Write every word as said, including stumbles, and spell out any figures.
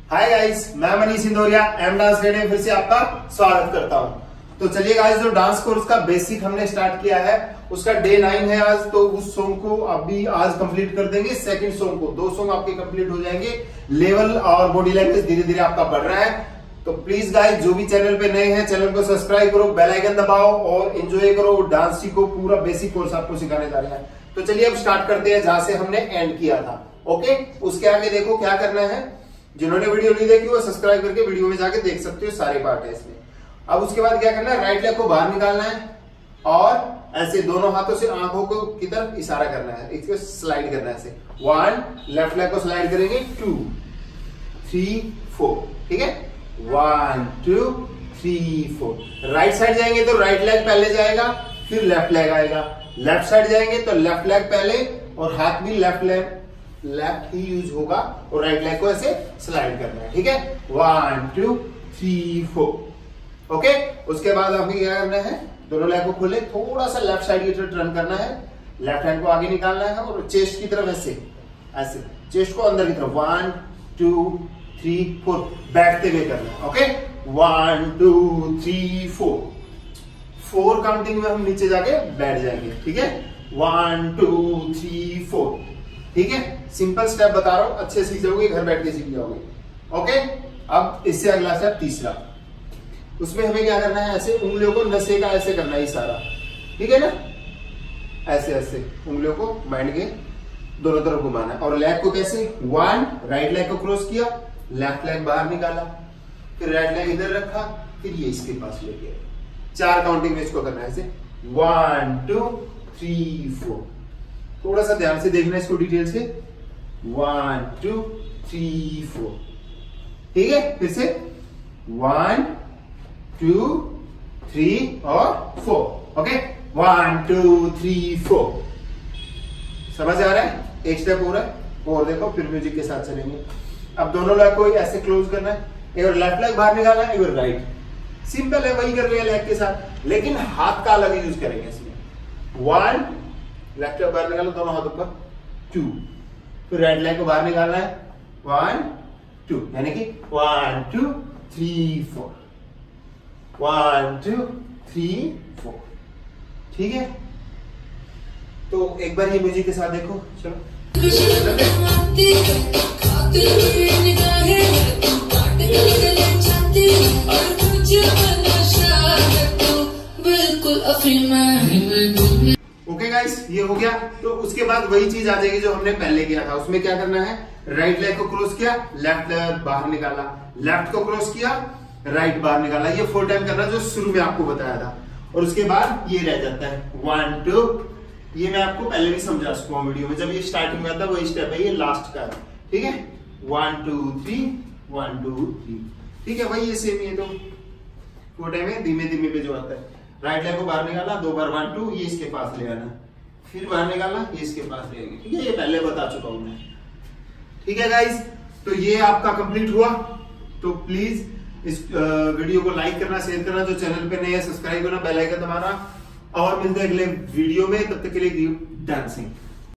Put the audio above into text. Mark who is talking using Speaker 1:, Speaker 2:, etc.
Speaker 1: हाय guys, मैं Manish Sindoria M dance day में फिर से आपका स्वागत करता हूं। तो चलिए गाइस, जो डांस कोर्स का बेसिक हमने स्टार्ट किया है उसका डे नाइन है आज। तो उस सॉन्ग को अभी आज कंप्लीट कर देंगे। सेकंड सॉन्ग को दो सॉन्ग आपके कंप्लीट हो जाएंगे। लेवल और बॉडी लैंग्वेज धीरे धीरे आपका बढ़ रहा है। तो प्लीज गाइस, जो भी चैनल पे नए हैं चैनल को सब्सक्राइब करो, बेल आइकन दबाओ और एंजॉय करो। डांस सीखो, पूरा बेसिक कोर्स आपको सिखाने जा रहे हैं। तो चलिए अब स्टार्ट करते हैं जहां से हमने एंड किया था। ओके, उसके आगे देखो क्या करना है। जिन्होंने वीडियो नहीं देखी वो सब्सक्राइब करके वीडियो में जाके देख सकते हो, सारे पार्ट है इसमें। अब उसके बाद क्या करना है, राइट लेग को बाहर निकालना है और ऐसे दोनों हाथों से आंखों को की तरफ इशारा करना है, इसको स्लाइड करना है ऐसे। वन, लेफ्ट लेग को स्लाइड करेंगे, टू थ्री फोर, ठीक है। One two three four. Right side जाएंगे तो राइट लेग पहले जाएगा, फिर लेफ्ट लेग आएगा। लेफ्ट साइड जाएंगे तो लेफ्ट लेग पहले और हाथ भी लेफ्ट लेग लेफ्ट ही यूज होगा और राइट लेग को ऐसे स्लाइड करना है, ठीक है। One two three four. Okay, उसके बाद हमें क्या करना है, दोनों लेग को खोले, थोड़ा सा लेफ्ट साइड की तरफ टर्न करना है, लेफ्ट हैंड को आगे निकालना है और चेस्ट की तरफ ऐसे ऐसे चेस्ट को अंदर की तरफ। वन टू थ्री फोर, बैठते हुए करना है। Okay, one two three four. Four counting में हम नीचे जाके बैठ जाएंगे, ठीक है। वन टू थ्री फोर, ठीक है। सिंपल स्टेप बता रहा हूं, अच्छे सीख जाओगे, घर बैठ के सीख जाओगे। ओके, अब इससे अगला स्टेप तीसरा। उसमें हमें क्या करना है, ऐसे उंगलियों को नशे का ऐसे करना है इशारा, ठीक है ना। ऐसे ऐसे उंगलियों को बैंड के दोनों तरफ घुमाना है और लेग को कैसे, वन, राइट लेग को क्रॉस किया, लेफ्ट लेग बाहर निकाला, फिर राइट लेग इधर रखा, फिर ये इसके पास लेके आए। चार काउंटिंग में इसको करना है ऐसे। One two three four. थोड़ा सा ध्यान से देखना इसको डिटेल से। वन टू थ्री फोर, ठीक है। फिर से वन टू थ्री और four. Okay, one two three four. समझ आ रहा है? एक स्टेप हो रहा है और देखो, फिर म्यूजिक के साथ चलेंगे। अब दोनों लेग को ऐसे क्लोज करना है, एक बार लेफ्ट लेग बाहर निकालना है, एक बार राइट। सिंपल है, वही कर रहे हैं लेग के साथ, लेकिन हाथ का अलग यूज करेंगे इसमें। वन, लेफ्ट लेग बाहर निकालो दोनों हाथों पर, टू, फिर राइट लेग को बाहर निकालना है, वन टू, यानी कि one two three four, one two three four, ठीक है। तो एक बार ये म्यूजिक के साथ देखो, चलो। ओके गाइस, ये हो गया। तो उसके बाद वही चीज आ जाएगी जो हमने पहले किया था। उसमें क्या करना है, राइट लेग को क्रॉस किया, लेफ्ट लेग बाहर निकाला, लेफ्ट को क्रॉस किया, राइट बाहर निकाला। ये फोर टाइम करना जो शुरू में आपको बताया था। और उसके बाद ये रह जाता है वन टू। ये मैं आपको पहले भी समझा चुका हूँ वीडियो में, जब ये स्टार्टिंग में आता है वही स्टेप है, ये लास्ट का है, ठीक है। One two three, one two three, ठीक है। वही ये सेम ही है। तो फोर टाइम है, धीमे धीमे पे जो आता है। राइट लेग को बाहर निकाला, दो बार वन टू, ये इसके पास ले आना, फिर बाहर निकालना, ये इसके पास ले आएंगे, ठीक है। ये पहले बता चुका हूं मैं, ठीक है गाइस। तो ये आपका कंप्लीट हुआ। तो प्लीज इस वीडियो को लाइक करना, शेयर करना, जो चैनल पे नए हैं सब्सक्राइब करना, बेल आइकन दबाना और मिलते हैं अगले वीडियो में। तब तक के लिए डांसिंग।